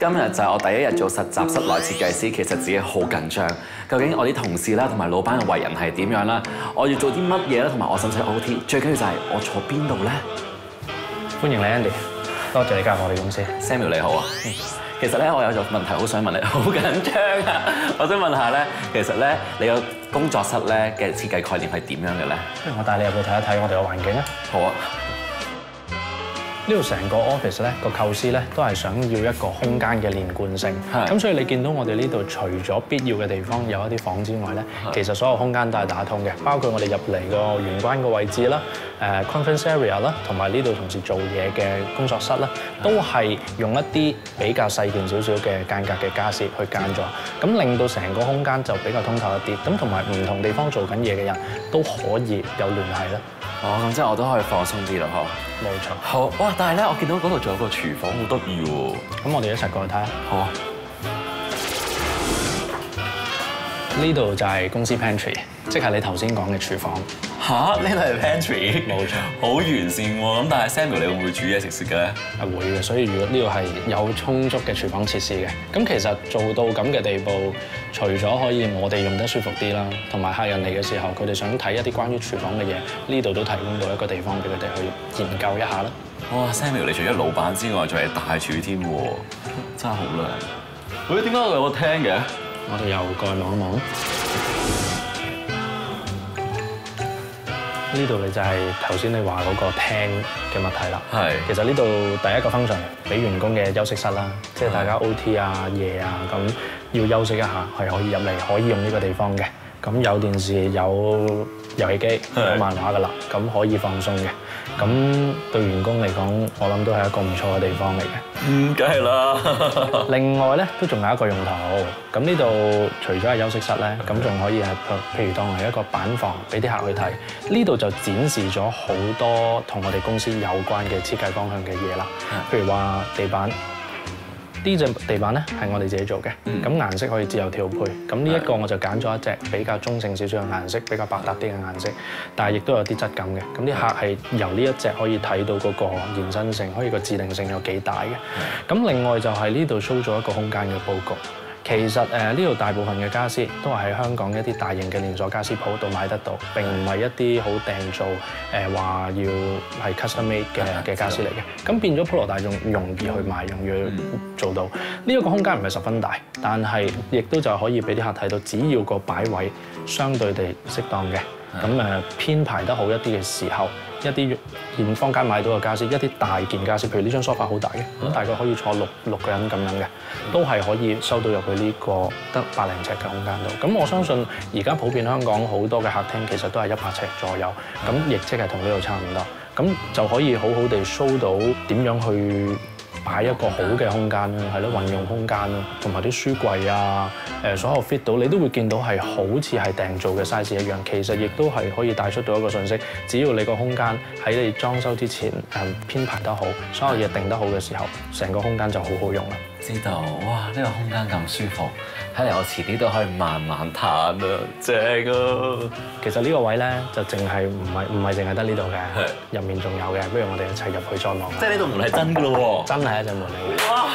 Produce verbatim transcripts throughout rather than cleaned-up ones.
今日就係我第一日做實習室內設計師，其實自己好緊張。究竟我啲同事啦同埋老闆嘅為人係點樣啦？我要做啲乜嘢啦？同埋我使唔使 O T？ 最緊要就係我坐邊度咧？ 歡迎你 Andy， 多謝你加入我哋公司。 Samuel 你好啊。嗯、其實咧，我有個問題好想問你，好緊張啊！我想問下咧，其實咧，你個工作室咧嘅設計概念係點樣嘅咧？ 不如我帶你入去睇一睇我哋嘅環境啊！ 好啊。 呢度成個 office 咧個構思咧都係想要一個空間嘅連貫性，咁所以你見到我哋呢度除咗必要嘅地方有一啲房之外咧，其實所有空間都係打通嘅，包括我哋入嚟個玄關個位置啦、誒 conference area 啦，同埋呢度同事做嘢嘅工作室啦，都係用一啲比較細件少少嘅間隔嘅傢俬去間咗，咁令到成個空間就比較通透一啲，咁同埋唔同地方做緊嘢嘅人都可以有聯繫啦。 哦，咁即係我都可以放鬆啲咯，嗬。 冇錯。 好，哇！但係咧，我見到嗰度仲有個廚房，好得意喎。 咁我哋一齊過去睇下。 好啊。 呢度就係公司 pantry， 即係你頭先講嘅廚房。 吓？呢度係 pantry？ 冇錯。 好完善喎。咁但係 Samuel 你會唔會煮嘢食食嘅咧？ 係會嘅，所以如果呢度係有充足嘅廚房設施嘅，咁其實做到咁嘅地步，除咗可以我哋用得舒服啲啦，同埋客人嚟嘅時候，佢哋想睇一啲關於廚房嘅嘢，呢度都提供到一個地方俾佢哋去研究一下啦。 哇 ！Samuel 你除咗老闆之外，仲係大廚添喎，真係好靚。喂，點解我有個廳嘅？ 我哋又過去望一望。呢度你就係頭先你話嗰個廳嘅物體啦。係。其實呢度第一個 function 俾員工嘅休息室啦，即係大家 O T 啊、夜啊咁要休息一下，係可以入嚟可以用呢個地方嘅。咁有電視、有遊戲機、有漫畫噶啦，咁可以放鬆嘅。咁對員工嚟講，我諗都係一個唔錯嘅地方嚟嘅。 嗯，梗係啦。 另外咧，都仲有一個用途。咁呢度除咗係休息室咧，咁仲可以係譬如當係一個板房，俾啲客去睇。呢度就展示咗好多同我哋公司有關嘅設計方向嘅嘢啦。譬如話地板。呢隻地板咧係我哋自己做嘅，咁顏色可以自由調配。咁呢一個我就揀咗一隻比較中性少少嘅顏色，比較百搭啲嘅顏色，但係亦都有啲質感嘅。咁啲客係由呢一隻可以睇到嗰個延伸性，可以個自定性有幾大嘅。咁另外就係呢度 show 咗一個空間嘅佈局。其實誒呢度大部分嘅傢俬都係喺香港一啲大型嘅連鎖傢俬鋪度買得到，並唔係一啲好訂造誒話要係 custom made 嘅嘅傢俬嚟嘅。咁變咗普羅大眾容易去買，容易去做到。呢一個空間唔係十分大，但係亦都就可以俾啲客睇到，只要個擺位相對地適當嘅，咁誒編排得好一啲嘅時候。一啲現坊間買到嘅傢俬，一啲大件傢俬，譬如呢張梳化好大嘅，咁大概可以坐六六個人咁樣嘅，都係可以收到入去呢個得百零尺嘅空間度。咁我相信而家普遍香港好多嘅客廳其實都係一百尺左右，咁亦即係同呢度差唔多，咁就可以好好地 show 到點樣去擺一個好嘅空間啦，係咯，運用空間啦，同埋啲書櫃啊，誒所有 fit 到你都會見到係好似係訂造嘅 size 一樣，其實亦都係可以帶出到一個信息，只要你個空間喺你裝修之前誒編排得好，所有嘢定得好嘅時候，成個空間就好好用啦。知道，哇！呢個空間咁舒服，睇嚟我遲啲都可以慢慢嘆啊，正啊！其實呢個位咧就淨係唔係唔係淨係得呢度嘅，入面仲有嘅，不如我哋一齊入去再望下。即係呢度門係真㗎咯喎！真係一隻門嚟嘅。哇！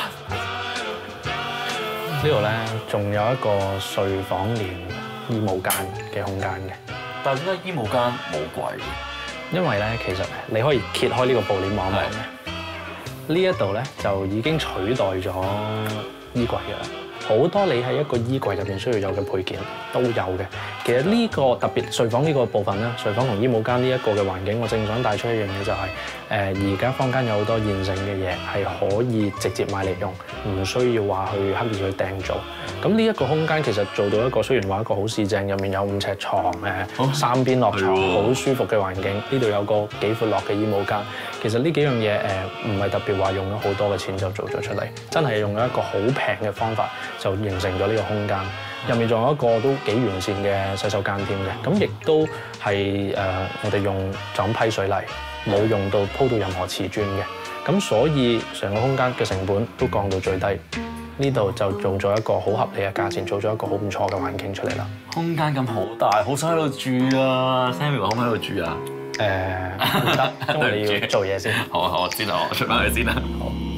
呢度咧仲有一個睡房連衣帽間嘅空間嘅。 但係點解衣帽間冇櫃嘅？ 因為咧其實你可以揭開呢個布簾望一望嘅。呢一度咧就已經取代咗衣櫃嘅啦，好多你喺一個衣櫃入邊需要有嘅配件都有嘅。其實呢個特別睡房呢個部分咧，睡房同衣帽間呢一個嘅環境，我正想帶出一樣嘢就係、是，誒而家坊間有好多現成嘅嘢係可以直接買嚟用，唔需要話去刻意去訂造。咁呢一個空間其實做到一個雖然話一個好市正，入面有五尺床，誒三邊落床，好舒服嘅環境。呢度有個幾闊落嘅衣帽間。其實呢幾樣嘢誒唔係特別話用咗好多嘅錢就做咗出嚟，真係用咗一個好平嘅方法就形成咗呢個空間。入面仲有一個都幾完善嘅洗手間添嘅，咁亦都係誒我哋用就咁批水泥，冇用到鋪到任何瓷磚嘅，咁所以成個空間嘅成本都降到最低。呢度就做咗一個好合理嘅價錢，做咗一個好唔錯嘅環境出嚟啦。空間咁好大，好想喺度住啊 ！Samuel 可唔可以喺度住啊？誒唔得，因為你要做嘢先。好啊好啊，先啊，我出翻去先啦。好。